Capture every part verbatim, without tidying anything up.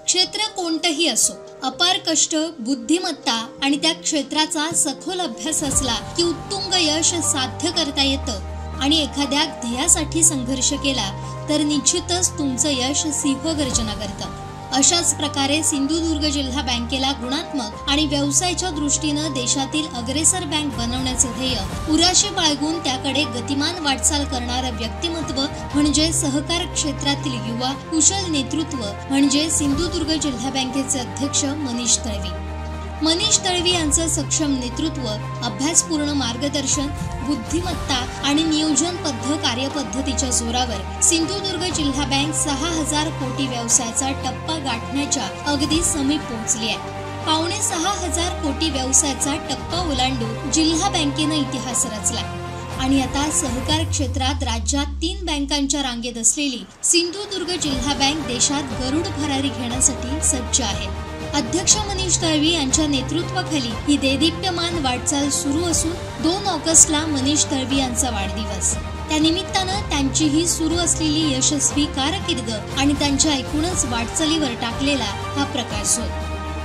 क्षेत्र कोणतंही असो, अपार कष्ट, बुद्धिमत्ता आणि त्या क्षेत्राचा सखोल अभ्यास असला की उत्तुंग यश साध्य करता येतं आणि एखाद्या ध्येयासाठी संघर्ष केला तर निश्चितच तुमचं यश सिंहगर्जना करतं। अशाच प्रकारे सिंधुदुर्ग जिल्हा बँकेला गुणात्मक आणि व्यवसायाच्या दृष्टीनं देशातील अग्रेसर बँक बनवण्याचं ध्येय उराशी बाळगून त्याकडे गतिमान वाटचाल करणारं व्यक्तिमत्व म्हणजे सहकार क्षेत्रातील युवा कुशल नेतृत्व म्हणजे सिंधुदुर्ग जिल्हा बँकेचे अध्यक्ष मनीष तळवी। मनीष तळवी यांचं सक्षम नेतृत्व, अभ्यासपूर्ण मार्गदर्शन, बुद्धिमत्ता आणि नियोजनबद्ध कार्यपद्धतीच्या जोरावर सिंधुदुर्ग जिल्हा बँक सहा हजार कोटी व्यवसायाचा टप्पा गाठण्याच्या अगदी समीप पोहोचली आहे। पावणे सहा हजार कोटी व्यवसायाचा टप्पा ओलांडून जिल्हा बँकेनं इतिहास रचला आणि आता सहकार क्षेत्रात राज्यात तीन बँकांच्या रांगेत असलेली सिंधुदुर्ग जिल्हा बँक देशात गरुड भरारी घेण्यासाठी सज्ज आहे। अध्यक्ष मनीष तळवी यांच्या नेतृत्वाखाली ही देदीप्यमान वाटचाल सुरू असून दोन ऑगस्टला मनीष तळवी यांचा वाढदिवस। त्या निमित्तानं त्यांची ही सुरू असलेली यशस्वी कारकीर्द आणि त्यांच्या एकूणच वाटचालीवर टाकलेला हा प्रकाशझोत।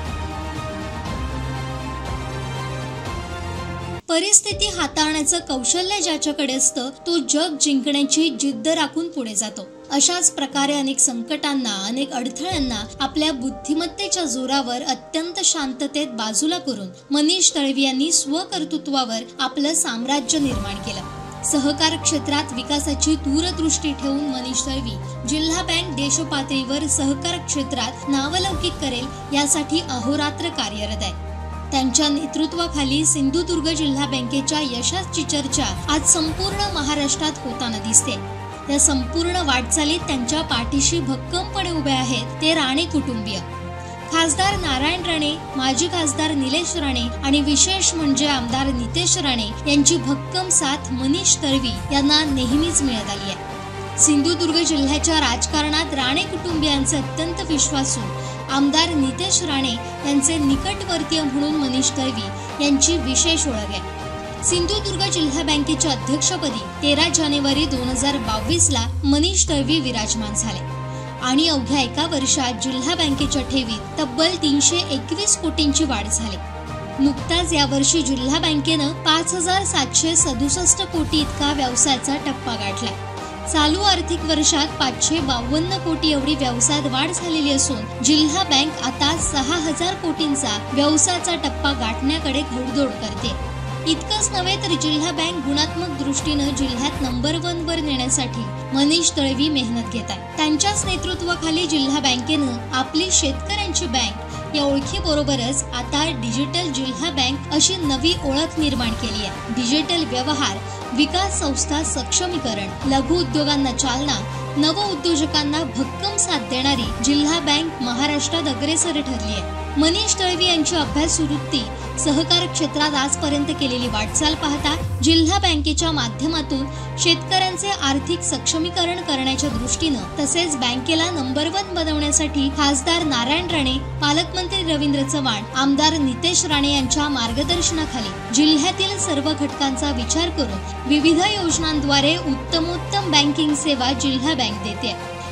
परिस्थिती हाताळण्याचं कौशल्य ज्याच्याकडे असतं तो जग जिंकण्याची जिद्द राखून पुढे जातो। अशाच प्रकारे अनेक संकटांना, अनेक अडथळ्यांना आपल्या बुद्धिमत्तेच्या जोरावर अत्यंत शांततेत बाजूला करून मनीष तळवी यांनी स्वकर्तृत्वावर आपलं साम्राज्य निर्माण केलं। सहकार क्षेत्रात विकासाची दूरदृष्टी ठेवून मनीष तळवी जिल्हा बँक देशपातळीवर सहकार क्षेत्रात नावलौकिक करेल यासाठी अहोरात्र कार्यरत आहे। त्यांच्या नेतृत्वाखाली सिंधुदुर्ग जिल्हा बँकेच्या यशाची चर्चा आज संपूर्ण महाराष्ट्रात होताना दिसते। या संपूर्ण वाटचालीत त्यांच्या पाठीशी भक्कमपणे उभे आहेत ते राणे कुटुंबीय। खासदार नारायण राणे, माजी खासदार निलेश राणे आणि विशेष म्हणजे आमदार नितेश राणे यांची भक्कम साथ मनीष तळवी यांना नेहमीच मिळत आली आहे। सिंधुदुर्ग जिल्ह्याच्या राजकारणात राणे कुटुंबियांचे अत्यंत विश्वासू आमदार नितेश राणे यांचे निकटवर्तीय म्हणून मनीष तळवी यांची विशेष ओळख आहे। सिंधुदुर्ग जिल्हा बँकेच्या अध्यक्षपदी तेरा जानेवारी दोन हजार बावीस ला मनीष तळवी विराजमान झाले आणि अवघ्या एका वर्षात जिल्हा बँकेच्या ठेवीत तब्बल तीनशे एकवीस कोटींची वाढ झाली। नुकताच यावर्षी जिल्हा बँकेनं पाच हजार सातशे सदुसष्ट कोटी इतका व्यवसायाचा टप्पा गाठलाय। चालू आर्थिक वर्षात पाचशे बावन्न कोटी एवढी व्यवसायात वाढ झालेली असून जिल्हा बँक आता सहा हजार कोटींचा व्यवसायाचा टप्पा गाठण्याकडे घोडदौड करते। इतकंच नव्हे तर जिल्हा बँक गुणात्मक दृष्टीनं जिल्ह्यात नंबर वन वर नेण्यासाठी मनीष तळवी मेहनत घेत आहे। त्यांच्याच नेतृत्वाखाली जिल्हा बँकेनं आपली शेतकऱ्यांची बँक या ओळखीबरोबरच आता डिजिटल जिल्हा बँक अशी नवी ओळख निर्माण केली आहे। डिजिटल व्यवहार, विकास संस्था सक्षमीकरण, लघु उद्योगांना चालना, नव उद्योजकांना भक्कम साथ देणारी जिल्हा बँक महाराष्ट्रात अग्रेसर ठरली आहे। मनीष तळवी यांची अभ्यास वृत्ती, सहकार क्षेत्रात आजपर्यंत केलेली वाटचाल पाहता जिल्हा बँकेच्या माध्यमातून शेतकऱ्यांचे आर्थिक सक्षमीकरण करण्याच्या दृष्टीनं तसेच बँकेला नंबर वन बनवण्यासाठी खासदार नारायण राणे, पालकमंत्री रवींद्र चव्हाण, आमदार नितेश राणे यांच्या मार्गदर्शनाखाली जिल्ह्यातील सर्व घटकांचा विचार करून विविध योजनांद्वारे उत्तमोत्तम बँकिंग सेवा जिल्हा बँक देते।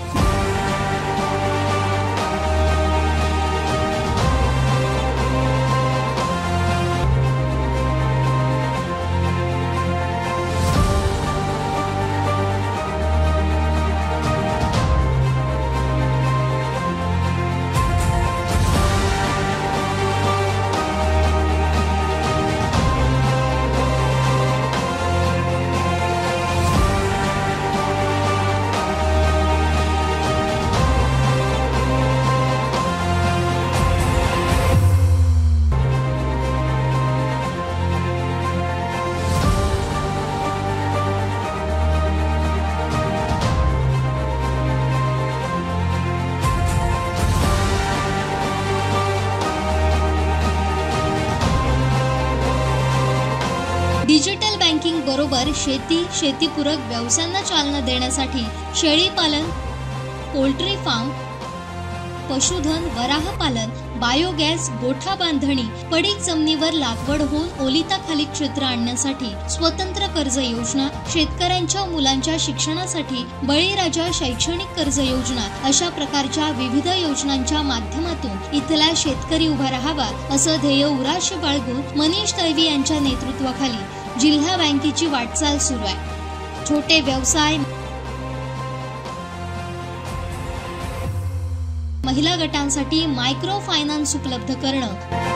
डिजिटल बँकिंग बरोबर शेती, शेतीपूरक व्यवसायांना चालना देण्यासाठी शेळी पालन, पोल्ट्री फार्म, पशुधन, वराह पालन बायोगॅस, गोठा बांधणी, पडीक जमिनीवर लागवड होऊन ओलिताखाली क्षेत्र आणण्यासाठी स्वतंत्र कर्ज योजना, शेतकऱ्यांच्या मुलांच्या शिक्षणासाठी बळीराजा शैक्षणिक कर्ज योजना अशा प्रकारच्या विविध योजनांच्या माध्यमातून इथला शेतकरी उभा राहावा असं ध्येय उराशी बाळगून मनीष तळवी यांच्या नेतृत्वाखाली जिल्हा बँकेची वाटचाल सुरू आहे। छोटे व्यवसाय, महिला गटांसाठी मायक्रो फायनान्स उपलब्ध करणं,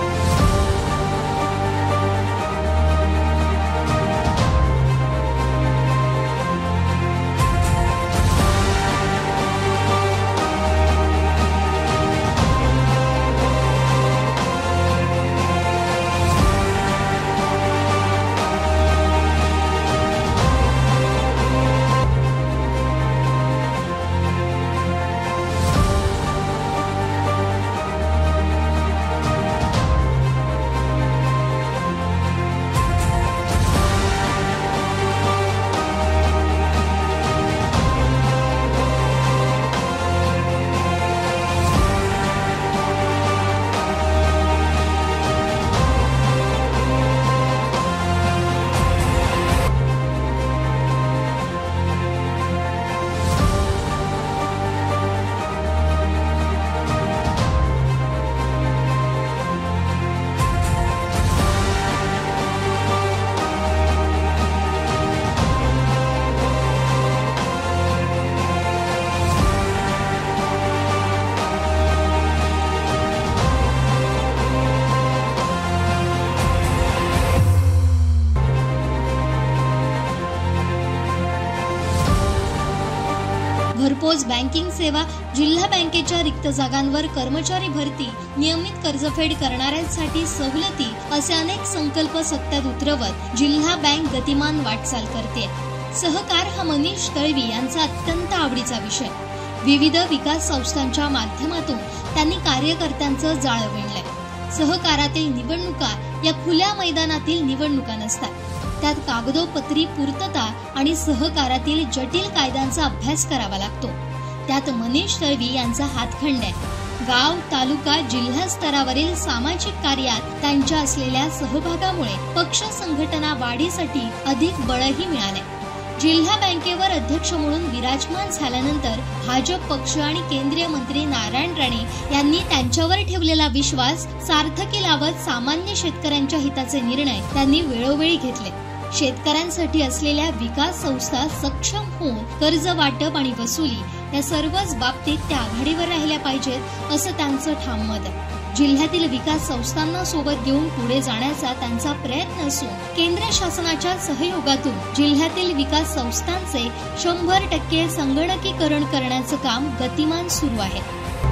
घरपोच बँकिंग सेवा, जिल्हा बँकेच्या रिक्त जागांवर कर्मचारी भरती, नियमित कर्जफेड करणाऱ्यांसाठी सवलती असे अनेक संकल्प सत्यात उतरवत जिल्हा बँक गतिमान वाटचाल करते। सहकार हा मनीष तळवी यांचा अत्यंत आवडीचा विषय। विविध विकास संस्थांच्या माध्यमातून त्यांनी कार्यकर्त्यांचं जाळं विणलंय। सहकारातील निवडणुका या खुल्या मैदानातील निवडणुका नसतात, त्यात कागदोपत्री पूर्तता आणि सहकारातील जटिल कायद्यांचा अभ्यास करावा लागतो। त्यात मनीष तळवी यांचा हातखंड आहे। गाव, तालुका, जिल्हा स्तरावरील सामाजिक कार्यात त्यांच्या असलेल्या सहभागामुळे पक्ष संघटना वाढीसाठी अधिक बळही मिळाले। जिल्हा बँकेवर अध्यक्ष म्हणून विराजमान झाल्यानंतर भाजप पक्ष आणि केंद्रीय मंत्री नारायण राणे यांनी त्यांच्यावर ठेवलेला विश्वास सार्थकी लावत सामान्य शेतकऱ्यांच्या हिताचे निर्णय त्यांनी वेळोवेळी घेतले। शेतकऱ्यांसाठी असलेल्या विकास संस्था सक्षम होऊन कर्ज वाटप आणि वसुली या सर्वच बाबतीत त्या आघाडीवर राहिल्या पाहिजेत असं त्यांचं ठाम मत आहे। जिल्ह्यातील विकास संस्थांना सोबत घेऊन पुढे जाण्याचा त्यांचा प्रयत्न असून केंद्र शासनाच्या सहयोगातून जिल्ह्यातील विकास संस्थांचे शंभर टक्के संगणकीकरण करण्याचं काम गतिमान सुरू आहे।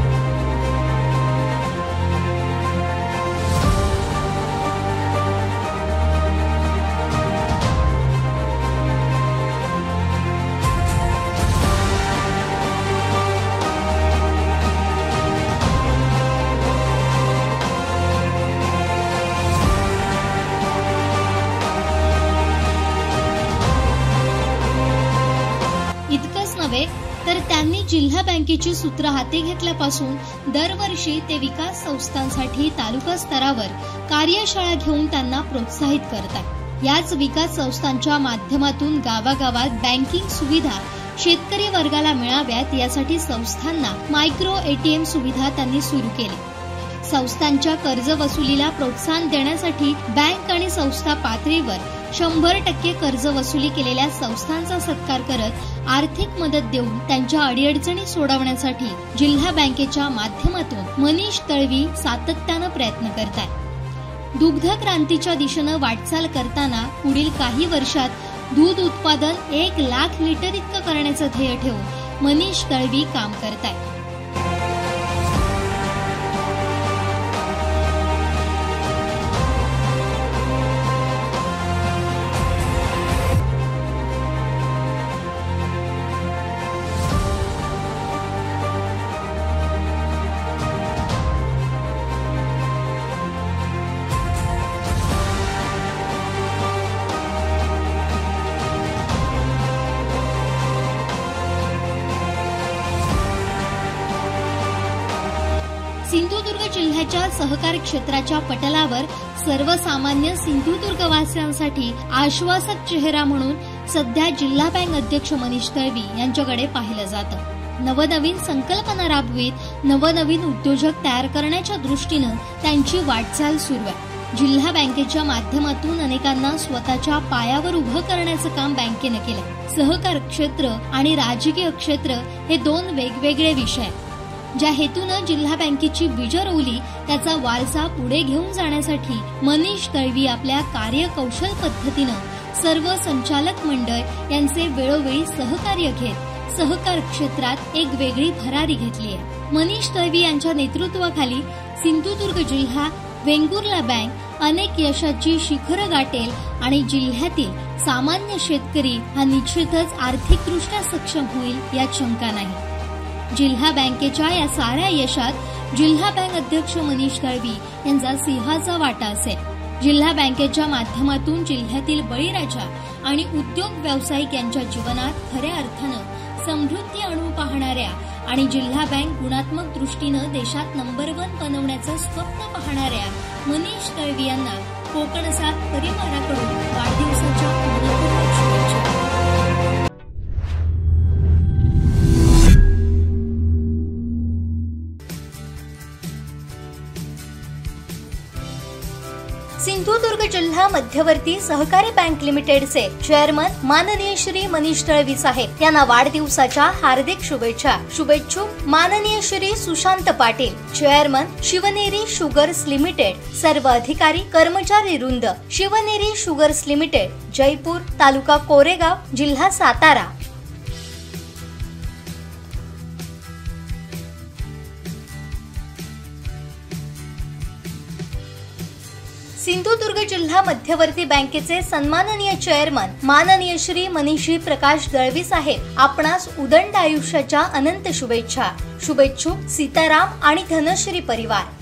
इतकंच नव्हे तर त्यांनी जिल्हा बँकेची सूत्र हाती घेतल्यापासून दरवर्षी ते विकास संस्थांसाठी तालुका स्तरावर कार्यशाळा घेऊन त्यांना प्रोत्साहित करतात। याच विकास संस्थांच्या माध्यमातून गावागावात बँकिंग सुविधा शेतकरी वर्गाला मिळाव्यात यासाठी संस्थांना मायक्रो एटीएम सुविधा त्यांनी सुरू केली। संस्थांच्या कर्ज वसुलीला प्रोत्साहन देण्यासाठी बँक आणि संस्था पातळीवर शंभर टक्के कर्ज वसुली केलेल्या संस्थांचा सत्कार करत आर्थिक मदत देऊन त्यांच्या अडीअडचणी सोडवण्यासाठी जिल्हा बँकेच्या माध्यमातून मनीष तळवी सातत्यानं प्रयत्न करतात। दुग्ध क्रांतीच्या दिशेनं वाटचाल करताना पुढील काही वर्षात दूध उत्पादन एक लाख लिटर इतकं करण्याचं ध्येय ठेवून मनीष तळवी काम करतायत। जिल्ह्याच्या सहकार क्षेत्राच्या पटलावर सर्वसामान्य सिंधुदुर्गवासियांसाठी आश्वासक चेहरा म्हणून सध्या जिल्हा बँक अध्यक्ष मनीष दळवी यांच्याकडे पाहिलं जातं. नवनवीन संकल्पना राबवीत नवनवीन उद्योजक तयार करण्याच्या दृष्टीनं त्यांची वाटचाल सुरू आहे. जिल्हा बँकेच्या माध्यमातून अनेकांना स्वतःच्या पायावर उभं करण्याचं काम बँकेनं केलं. सहकार क्षेत्र आणि राजकीय क्षेत्र हे दोन वेगवेगळे विषय आहेत. ज्या हेतूनं जिल्हा बँकेची बीज रोवली त्याचा वारसा पुढे घेऊन जाण्यासाठी मनीष दळवी आपल्या कार्यकौशल पद्धतीनं सर्व संचालक मंडळ यांचे वेळोवेळी सहकार्य घेत सहकार क्षेत्रात एक वेगळी भरारी घेतली आहे. मनीष दळवी यांच्या नेतृत्वाखाली सिंधुदुर्ग जिल्हा वेंगुर्ला बँक अनेक यशाची शिखरं गाठेल आणि जिल्ह्यातील सामान्य शेतकरी हा निश्चितच आर्थिकदृष्ट्या सक्षम होईल यात शंका नाही. जिल्हा बँकेच्या या साऱ्या यशात जिल्हा बँक अध्यक्ष मनीष दळवी यांचा सिंहाचा वाटा असेल. जिल्हा बँकेच्या माध्यमातून जिल्ह्यातील बळीराजा आणि उद्योग व्यावसायिक यांच्या जीवनात खऱ्या अर्थानं समृद्धी आणू पाहणाऱ्या आणि जिल्हा बँक गुणात्मक दृष्टीनं देशात नंबर वन बनवण्याचं स्वप्न पाहणाऱ्या मनीष दळवी यांना कोकण सात परिवाराकडून वाढदिवसाच्या मनपूर्वक शुभेच्छा. सिंधुदुर्ग जिल्हा मध्यवर्ती सहकारी बँक लिमिटेडचे चेअरमन माननीय श्री मनीष दळवी साहेब यांना वाढदिवसाच्या हार्दिक शुभेच्छा. शुभेच्छुक माननीय Shri Sushant Patil, chairman Shivneri Sugars Limited, सर्व अधिकारी कर्मचारी वृंद, शिवनेरी शुगर्स लिमिटेड, जयपूर, तालुका कोरेगाव, जिल्हा सातारा. सिंधुदुर्ग जिल्हा मध्यवर्ती बँकेचे सन्माननीय चेअरमन माननीय श्री मनीषी प्रकाश दळवी साहेब आपणास उदंड आयुष्याच्या अनंत शुभेच्छा. शुभेच्छुक सीताराम आणि धनश्री परिवार.